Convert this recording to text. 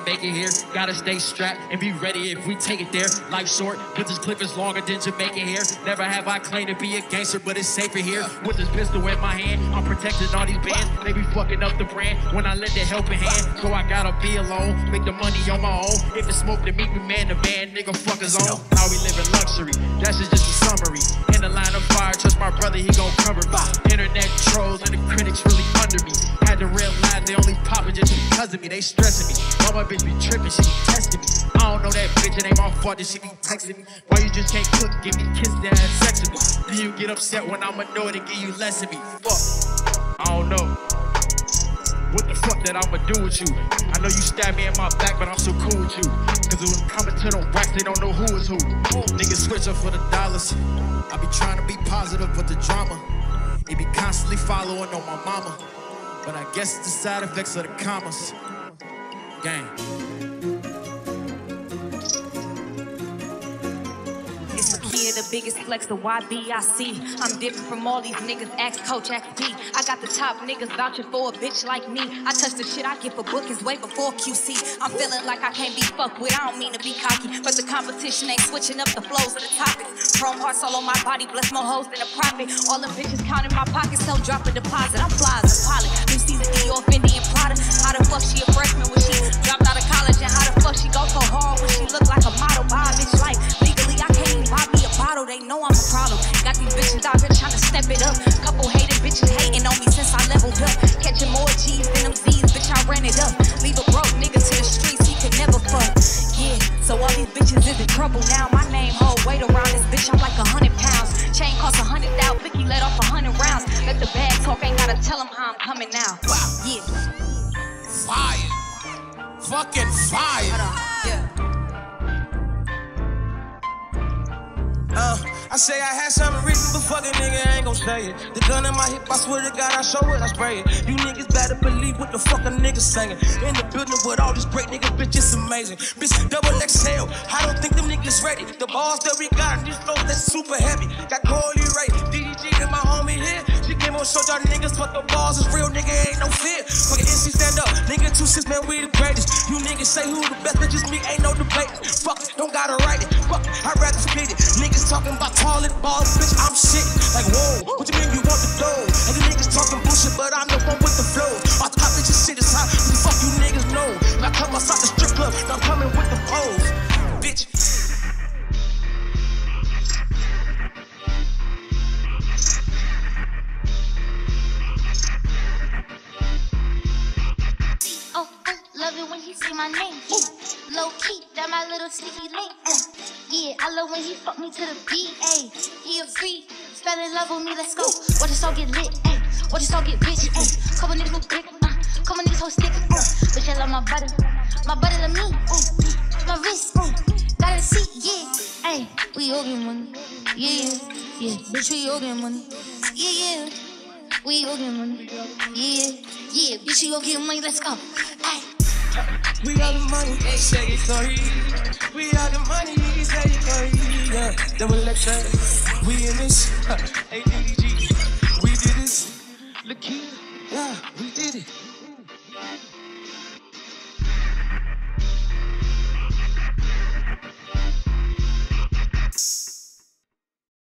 make it here. Gotta stay strapped and be ready if we take it there. Life short, but this clip is longer than Jamaican here. Never have I claimed to be a gangster, but it's safer here. With this pistol in my hand, I'm protecting all these bands. They be fucking up the brand when I lend a helping hand. So I gotta be alone, make the money on my own. If it's smoke, then meet me man to man, nigga fuckers on. How we live in luxury, that's just a summary. In the line of fire, trust my brother, he gon' cover me. Internet trolls and the critics really under me. Had to realize they only poppin' just because of me. They stressing me. All my bitch be trippin', she be testing me. I don't know that bitch, it ain't my fault that she be texting me. Why you just can't cook, give me kisses and have sex with me? Do you get upset when I'm annoyed and give you less of me? Fuck, I don't know. What the fuck that I'ma do with you? I know you stabbed me in my back, but I'm so cool with you. Cause when it coming to the racks, they don't know who is who. Niggas switch up for the dollars. I be trying to be positive, but the drama, it be constantly following on my mama. But I guess it's the side effects of the commas. Gang. The biggest flex, the YBIC. I'm different from all these niggas, ask Coach, ask D. I got the top niggas vouching for a bitch like me. I touch the shit I get for bookings way before QC. I'm feeling like I can't be fucked with, I don't mean to be cocky, but the competition ain't switching up the flows of the topics. Chrome hearts all on my body, bless more hoes than a profit. All them bitches counting my pockets, so drop a deposit. I'm fly as a pilot, new season Dior, Fendi, and Prada. How the fuck she a freshman when she dropped out of college? And how the fuck she go so hard when she look like a model? Buy a bitch like, legally I can't even buy me a bottle. They know I'm a problem. Got these bitches out here trying to step it up. Couple hated bitches hating on me since I leveled up. Catching more G's than them Z's, bitch, I ran it up. Leave a broke nigga to the streets, he could never fuck. Yeah, so all these bitches is in trouble now. My name hold weight around this bitch, I'm like 100 pounds. Chain cost 100 out, Vicky let off 100 rounds. Let the bag talk, ain't gotta tell them how I'm coming now. Wow. Yeah. Fire. Fucking fire. Hold on. Yeah. I say I had something written, but fucking nigga ain't gon' say it. The gun in my hip, I swear to God, I show it, I spray it. You niggas better believe what the fuck a nigga singing. In the building with all these great niggas, bitch, it's amazing. Bitch, double XL, I don't think them niggas ready. The balls that we got in these flows, that's super heavy. Got Corley Ray, DDG and my homie here. She came on show y'all niggas, but the balls is real, nigga, ain't no fear. Fucking NC stand up, nigga 2-6, man, we the greatest. You niggas say who the best, bitches me, ain't no debate. Fuck it, don't gotta write it. Fuck it, I'd rather split it. Niggas talking about toilet balls, bitch, I'm shit. Like, whoa, what you mean you want the dough? And the niggas talking bullshit, but I'm the one with the flow. My top bitches shit is hot, what the fuck you niggas know? I come outside the strip club, I'm coming with the pose. Bitch. Oh, love it when he say my name. Low key, that my little sticky link. Yeah, I love when he fuck me to the beat. Ayy, he a freak, fell in love with me. Let's go. Watch this all get lit. Ayy, watch this all get rich. Ayy, couple niggas move quick. Couple niggas hold stick. Bitch, I love my butter to me. My wrist, gotta see. Yeah, ayy, we all get money. Yeah, yeah, bitch, we all get money. Yeah, we all get money. Yeah, bitch, we all get money. Let's go. Ayy. We got the money, they say it sorry. We got the money, they say it sorry. Yeah, double XL, we in this. ADG, we did this. Look here, yeah, we did it.